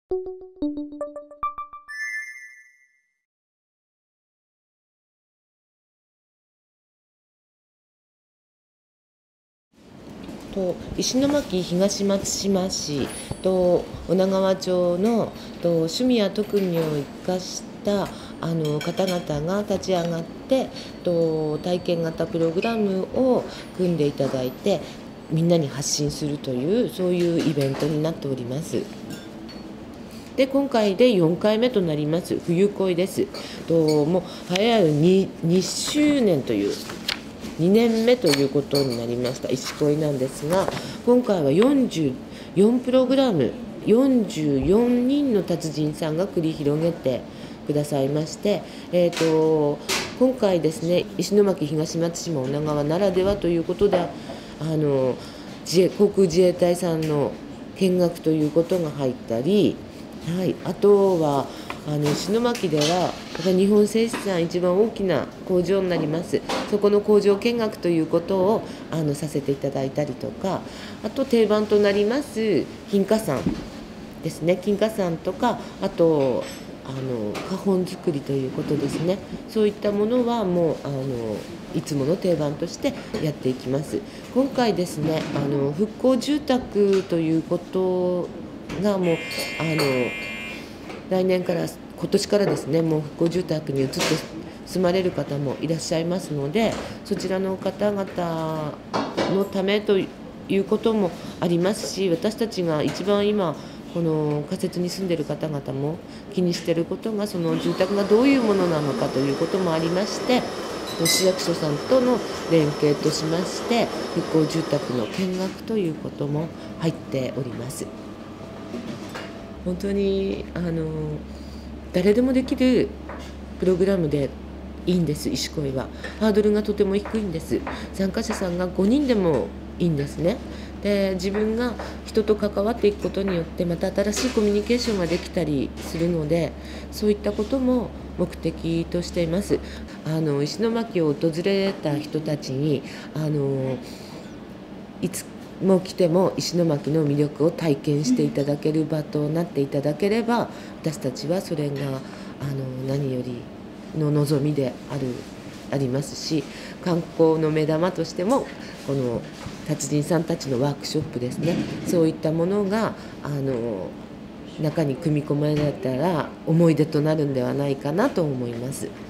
石巻東松島市と女川町の趣味や特技を生かした方々が立ち上がって体験型プログラムを組んでいただいて、みんなに発信するというそういうイベントになっております。で今回で4回目となります冬恋です。もう早い2周年という2年目ということになりました石恋なんですが、今回は44プログラム44人の達人さんが繰り広げてくださいまして、今回ですね、石巻東松島女川ならではということで航空自衛隊さんの見学ということが入ったり、あとは石巻では日本製紙さん一番大きな工場になります。そこの工場見学ということをさせていただいたりとか、あと定番となります金華山ですね、金華山とか、あと花本作りということですね。そういったものはもういつもの定番としてやっていきます。今回ですね、復興住宅ということがもう来年から今年からですね、もう復興住宅に移って住まれる方もいらっしゃいますので、そちらの方々のためということもありますし、私たちが一番今この仮設に住んでいる方々も気にしていることが、その住宅がどういうものなのかということもありまして、市役所さんとの連携としまして復興住宅の見学ということも入っております。本当に誰でもできるプログラムでいいんです。石恋はハードルがとても低いんです。参加者さんが5人でもいいんですね。で自分が人と関わっていくことによってまた新しいコミュニケーションができたりするので、そういったことも目的としています。石巻を訪れた人たちにいつもう来ても石巻の魅力を体験していただける場となっていただければ、私たちはそれが何よりの望みでありますし、観光の目玉としてもこの達人さんたちのワークショップですね、そういったものが中に組み込まれたら思い出となるんではないかなと思います。